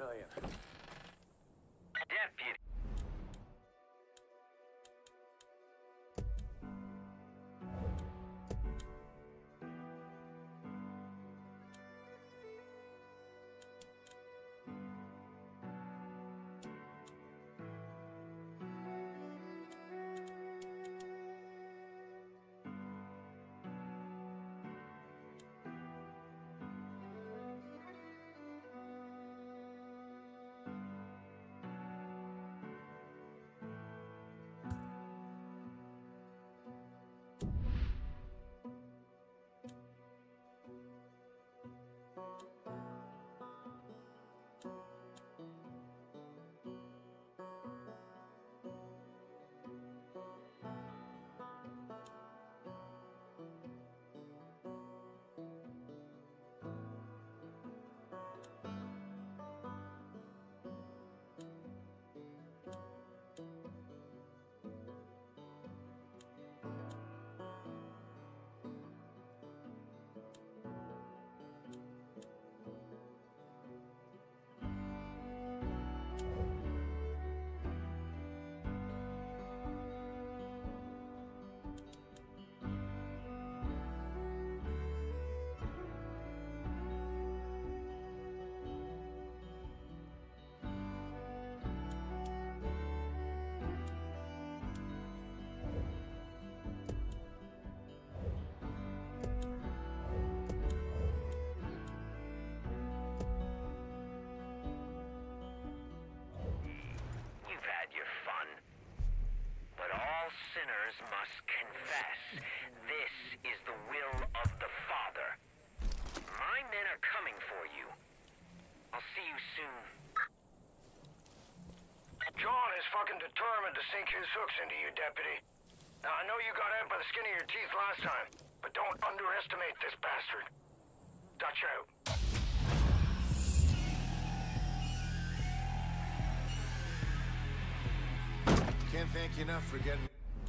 million. Deputy. Must confess, this is the will of the Father. My men are coming for you. I'll see you soon. John is fucking determined to sink his hooks into you, Deputy. Now, I know you got out by the skin of your teeth last time, but don't underestimate this bastard. Dutch out. Can't thank you enough for getting...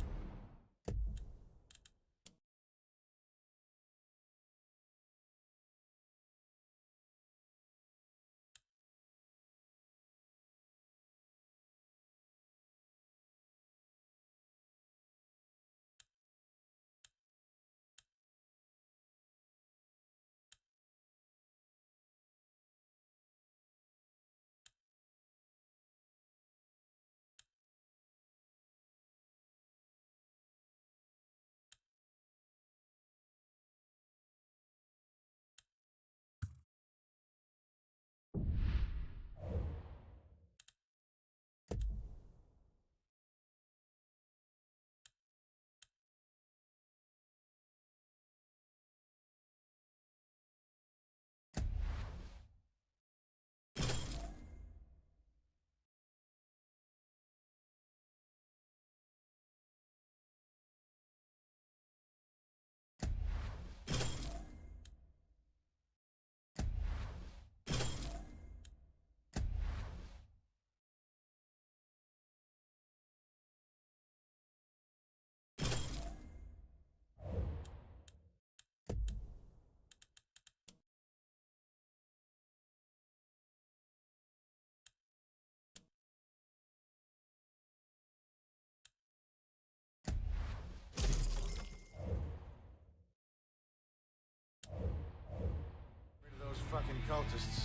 Fucking cultists.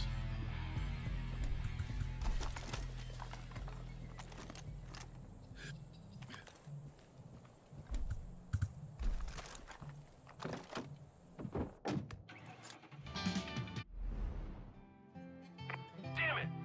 Damn it!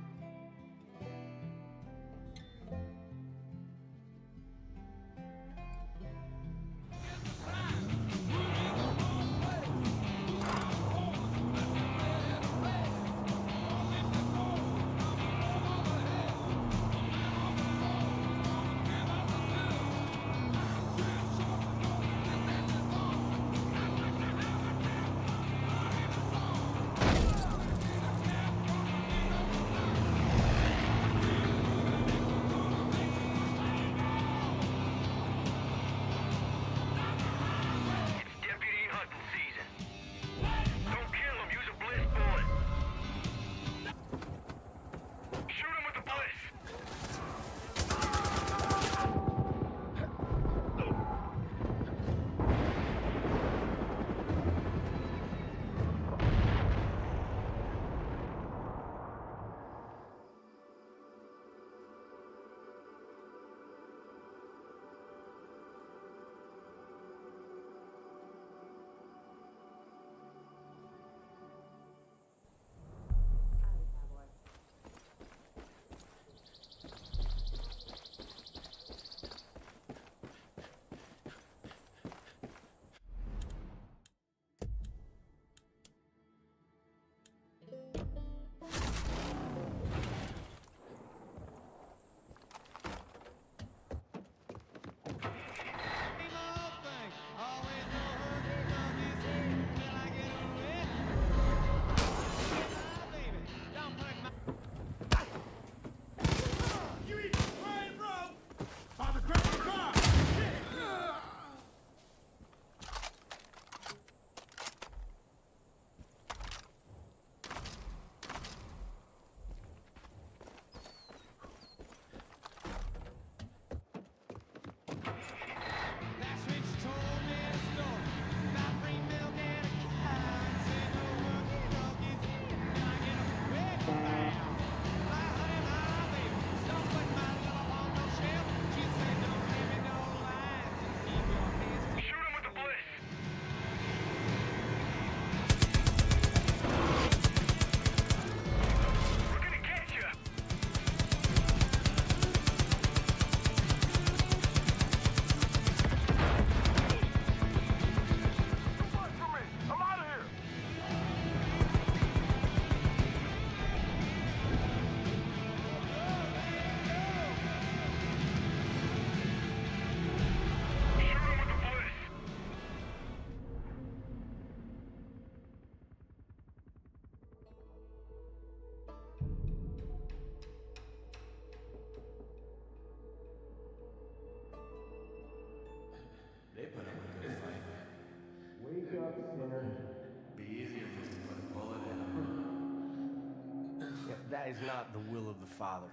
Be easier just to put a bullet in him. Yeah, that is not the will of the Father.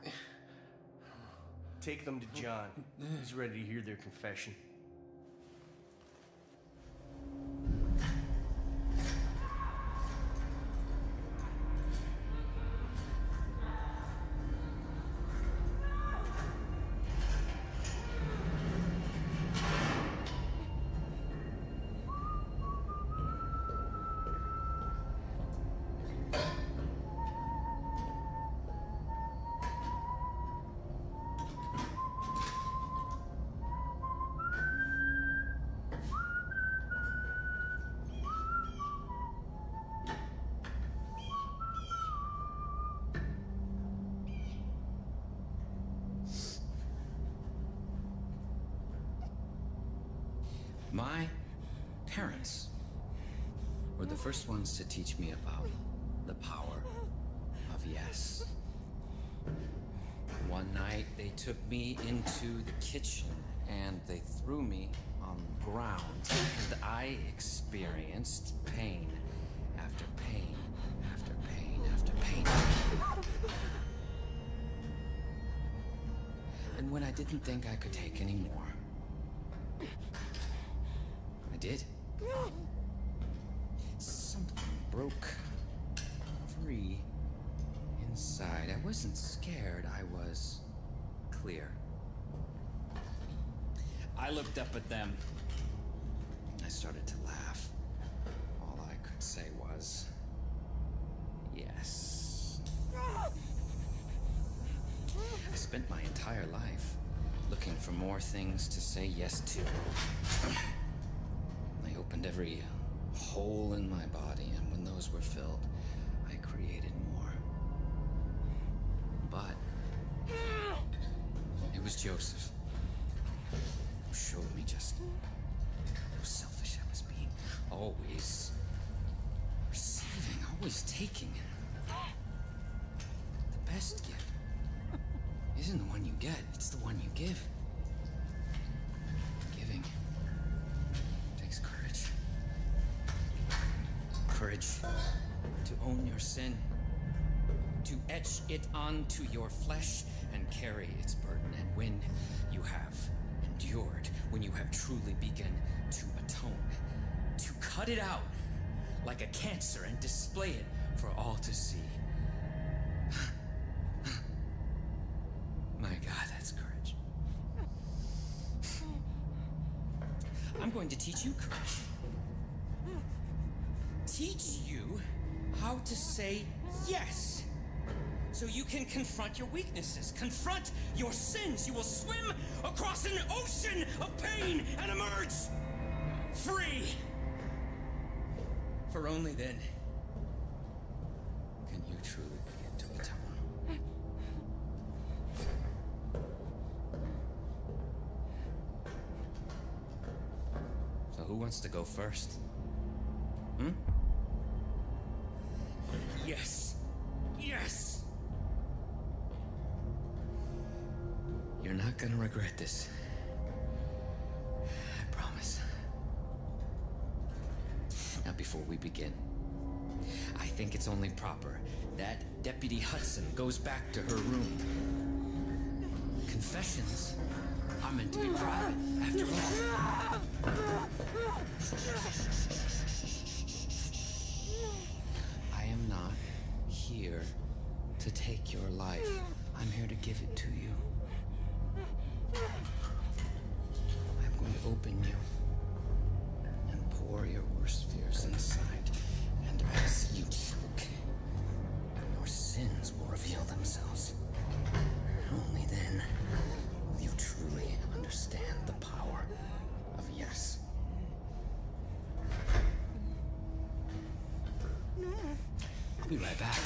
Take them to John. He's ready to hear their confession. My parents were the first ones to teach me about the power of yes. One night, they took me into the kitchen and they threw me on the ground, and I experienced pain after pain after pain after pain. And when I didn't think I could take any more, I did. Something broke free inside. I wasn't scared, I was clear. I looked up at them. I started to laugh. All I could say was, yes. I spent my entire life looking for more things to say yes to. I opened every hole in my body, and when those were filled, I created more. But it was Joseph who showed me just how selfish I was being. Always receiving, always taking. The best gift isn't the one you get, it's the one you give. Giving takes courage. Courage to own your sin, to etch it onto your flesh and carry its burden. And when you have endured, when you have truly begun to atone, to cut it out like a cancer and display it for all to see. My God, that's courage. I'm going to teach you courage. Teach you how to say yes, so you can confront your weaknesses, confront your sins. You will swim across an ocean of pain and emerge free. For only then can you truly begin to atone. So who wants to go first? Yes. Yes! You're not gonna regret this. I promise. Now, before we begin, I think it's only proper that Deputy Hudson goes back to her room. Confessions are meant to be private, after all. I am not here to take your life. I'm here to give it to you. I'm going to open you and pour your worst fears inside. And as you choke, your sins will reveal themselves. Only then will you truly understand the power of yes. I'll be right back.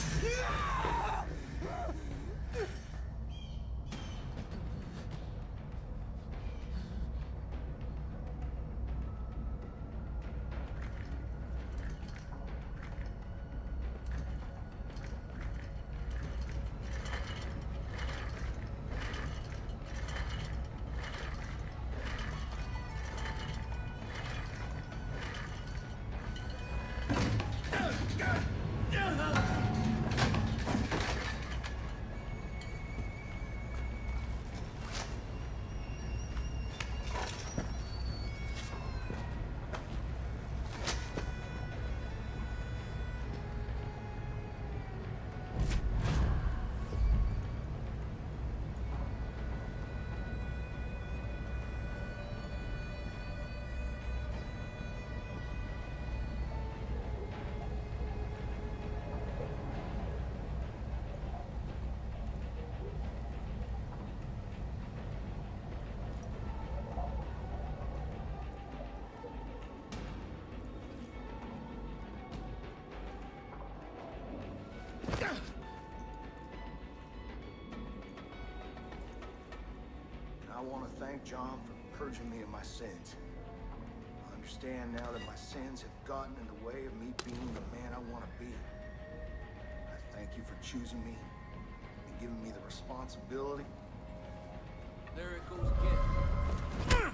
want to thank John for purging me of my sins. I understand now that my sins have gotten in the way of me being the man I want to be. I thank you for choosing me and giving me the responsibility. There it goes again.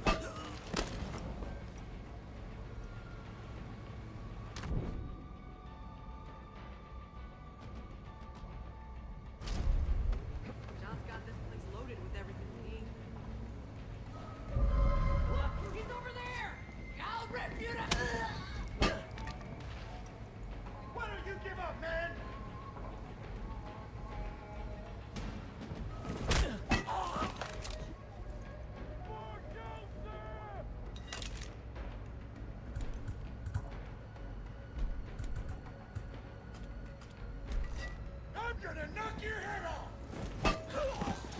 John's got this place loaded with everything we need. Look! He's over there! I'll rip you to... Why don't you give up, man? I'm gonna knock your head off!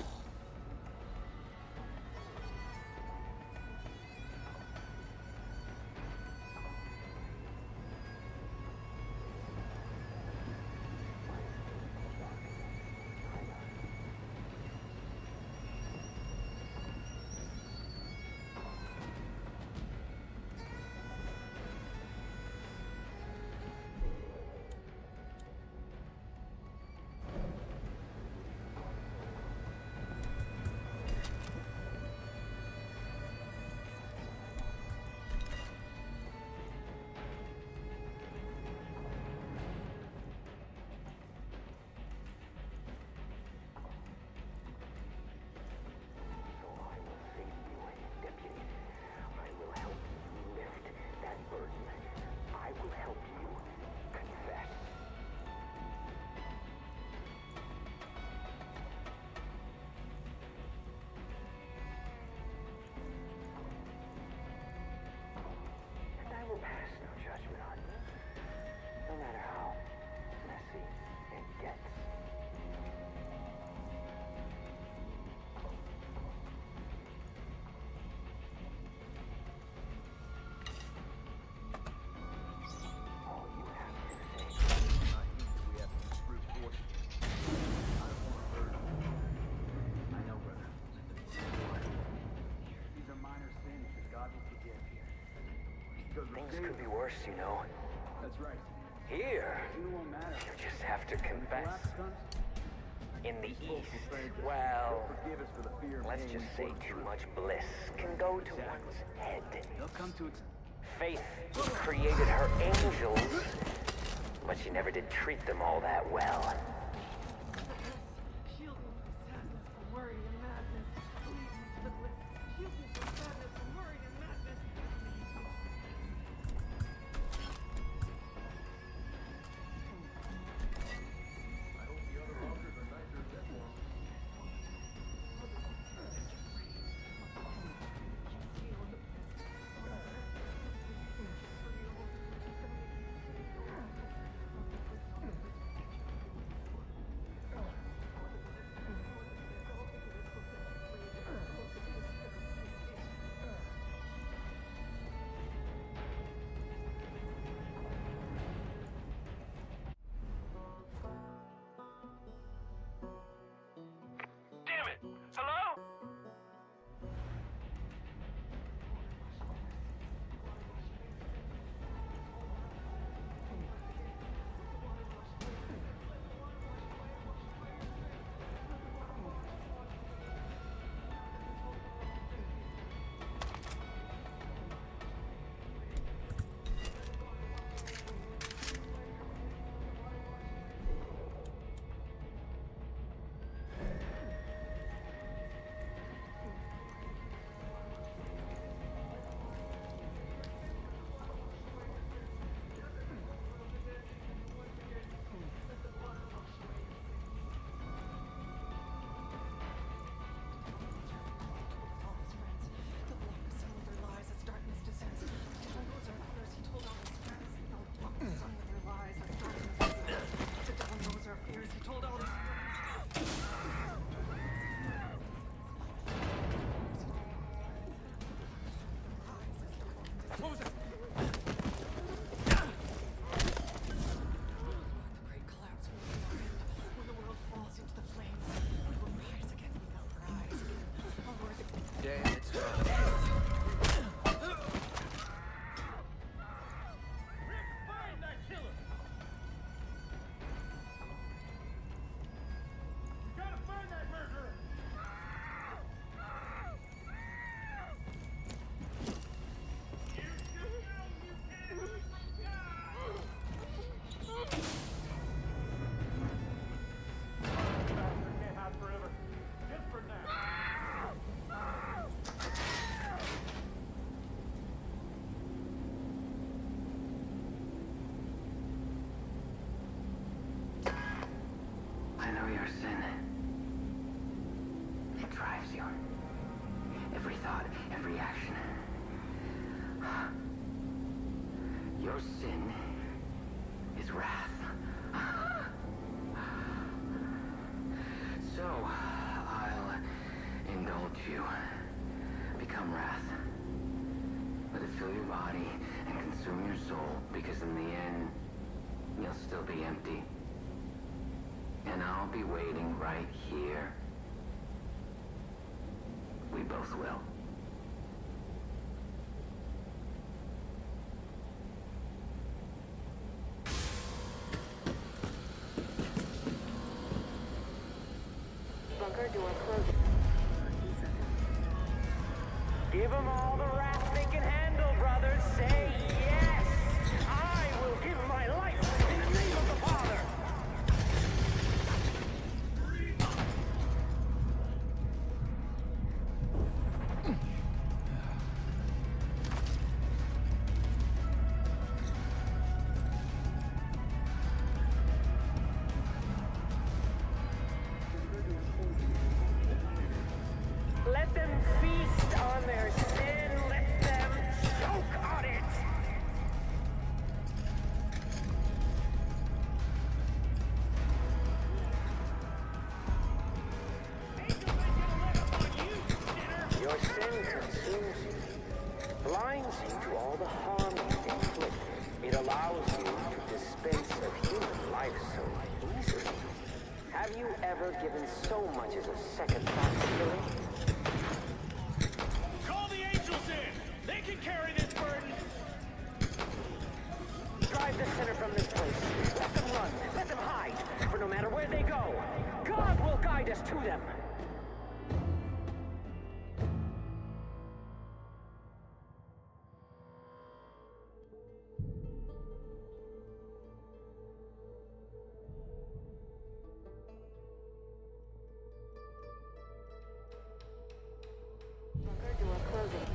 will pass no judgment on you, no matter how messy it gets. All you have to say. I hate that we have to use brute force. I don't want to hurt him. I know, brother. These are minor sins that God will forgive here. Things could be worse, you know. That's right. Here, It won't matter. you just have to confess. In the East, well, Forgive us for the fear of let's paying just for say the too truth. much bliss can go to one's head. They'll come to Faith created her angels, but she never did treat them all that well. Shield me from sadness, from worry and madness. Lead me to the bliss. Shield me from sadness, from worry and madness. I hope the other loggers are nicer than one. Your sin. It drives you. Every thought, every action. Your sin is wrath. So, I'll indulge you. Become wrath. Let it fill your body and consume your soul, because in the end, you'll still be empty. And I'll be waiting right here. We both will. Bunker door closing. Give them all the wrath they can handle, brothers. Say yes! I will give my life in the name of the Father! Let them feast on their sin. Let them choke on it. Your sin consumes you, blinds you to all the harm you inflict. It allows you to dispense of human life so easily. Have you ever given so much as a second thought to killing? Call the angels in! They can carry this burden! Drive the sinner from this place. Let them run. Let them hide. For no matter where they go, God will guide us to them. Bunker door closing.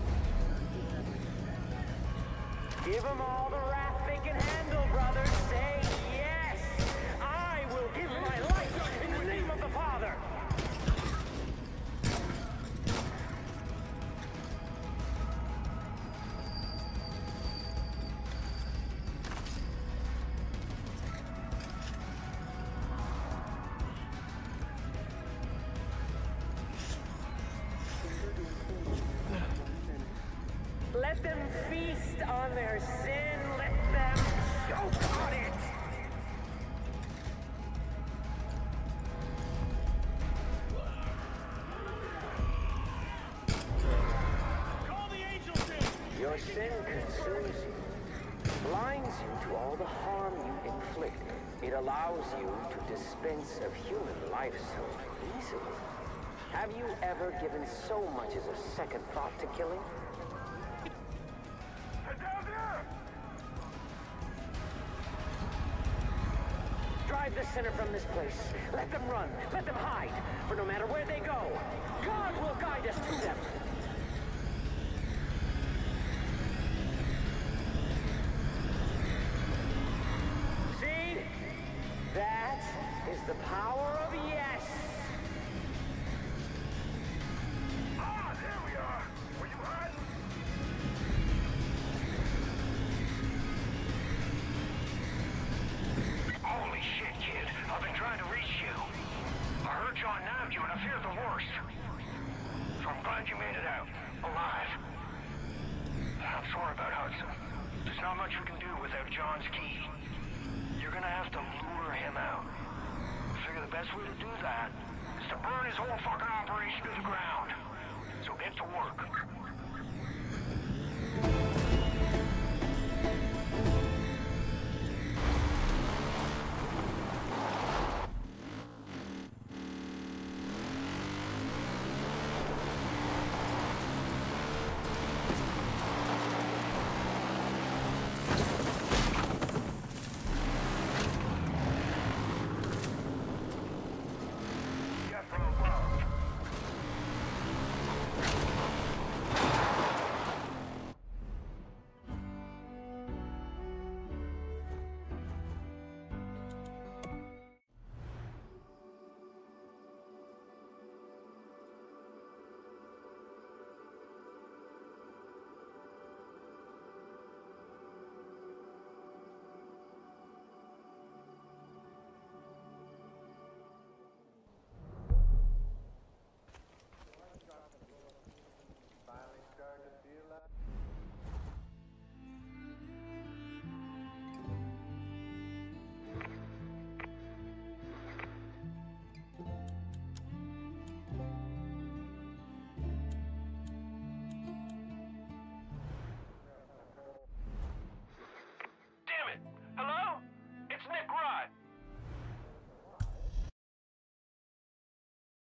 Give them all the wrath they can handle, brothers. Say yes! I will give my life in the name of the Father! Let them feast on their sin. Let them choke on it. Call the angels in! Your sin consumes you, blinds you to all the harm you inflict. It allows you to dispense of human life so easily. Have you ever given so much as a second thought to killing? Down there! Drive the sinner from this place. Let them run. Let them hide. For no matter where they go, God will guide us to them. See? That is the power of yes. Ah, there we are! Were you hiding? Holy shit, kid. I've been trying to reach you. I heard John nabbed you and I feared the worst. So I'm glad you made it out. Alive. I'm sorry about Hudson. There's not much we can do without John's key. You're gonna have to lure him out. I figure the best way to do that is to burn his whole fucking operation to the ground. So get to work.